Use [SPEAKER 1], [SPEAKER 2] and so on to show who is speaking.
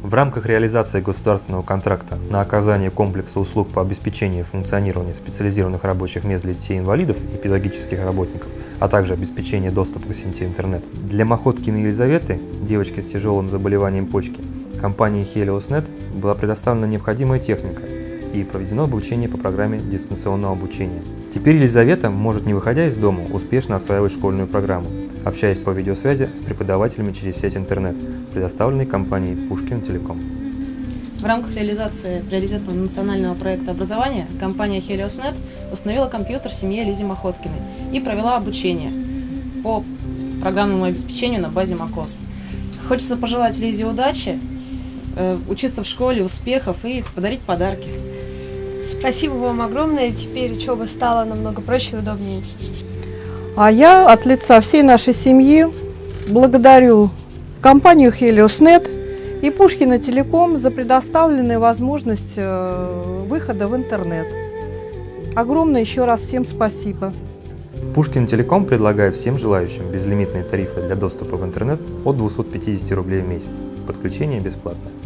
[SPEAKER 1] В рамках реализации государственного контракта на оказание комплекса услуг по обеспечению функционирования специализированных рабочих мест для детей-инвалидов и педагогических работников, а также обеспечение доступа к сети интернет, для Мохоткиной Елизаветы, девочки с тяжелым заболеванием почки, компанией HeliosNet была предоставлена необходимая техника и проведено обучение по программе дистанционного обучения. Теперь Елизавета может, не выходя из дома, успешно осваивать школьную программу, общаясь по видеосвязи с преподавателями через сеть интернет, предоставленной компанией Пушкин Телеком.
[SPEAKER 2] В рамках реализации приоритетного национального проекта образования компания HeliosNet установила компьютер в семье Лизе Мохоткиной и провела обучение по программному обеспечению на базе МАКОС. Хочется пожелать Лизе удачи, учиться в школе, успехов и подарить подарки.
[SPEAKER 3] Спасибо вам огромное, теперь учеба стала намного проще и удобнее.
[SPEAKER 4] А я от лица всей нашей семьи благодарю компанию HeliosNet и Пушкина Телеком за предоставленную возможность выхода в интернет. Огромное еще раз всем спасибо.
[SPEAKER 1] Пушкин Телеком предлагает всем желающим безлимитные тарифы для доступа в интернет от 250 рублей в месяц. Подключение бесплатно.